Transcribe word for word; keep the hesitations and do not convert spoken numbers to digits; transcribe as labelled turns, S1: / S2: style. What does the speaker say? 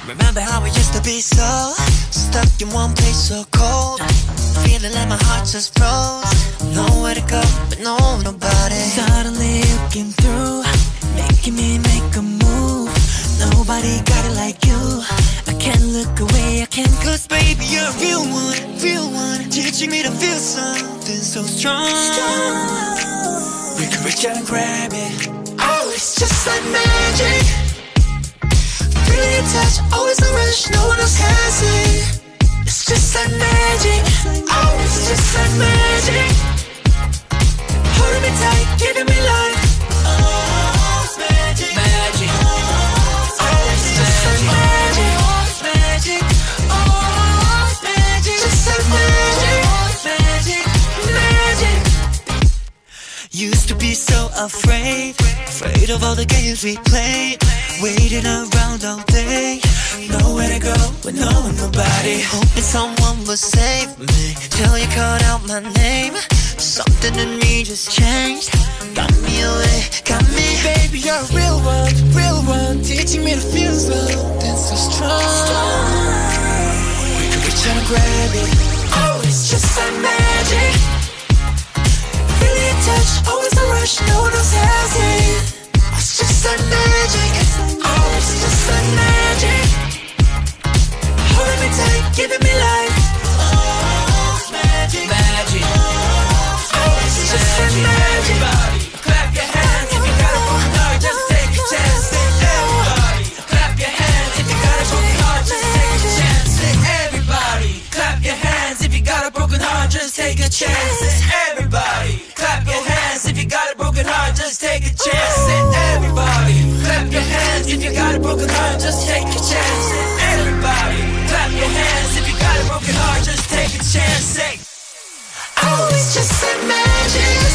S1: Remember how we used to be so stuck in one place so cold, feeling like my heart just froze. Nowhere to go, but no nobody. Suddenly you came through, making me make a move. Nobody got it like you. I can't look away, I can't. Cause baby you're a real one, real one, teaching me to feel something so strong. We can reach out and grab it. Oh, it's just like magic. Feeling your touch, always a rush, no one else has it. It's just like magic. Oh, it's just like magic. Holding me tight, giving me life. Oh, it's magic, magic. Oh, it's just like magic. Oh, it's magic. Oh, it's magic. Just like magic, magic, magic. Used to be so afraid, afraid of all the games we played. Waiting around all day, nowhere to go with no one, nobody. Hoping someone will save me till you called out my name. Something in me just changed, got me away, got me. Baby, you're a real one, real one, teaching me to feel something so strong. We can reach out and grab it. Oh, it's just like magic. Feeling your touch, always a rush, no one else has it. It's just like magic. Oh, it's just like magic. Holding me tight, giving me life. Oh, it's magic, magic. Oh, it's just like magic. Everybody, clap your hands if you got a broken heart, just take a chance. Everybody, clap your hands if you got a broken heart, just take a chance. Everybody, clap your hands if you got a broken heart, just take a chance. Everybody, clap your hands if you got a broken heart, just take a chance. Everybody, clap your hands if you got a broken heart, just take a chance. Everybody, clap your hands if you got a broken heart, just take a chance. Say, oh, it's just like magic.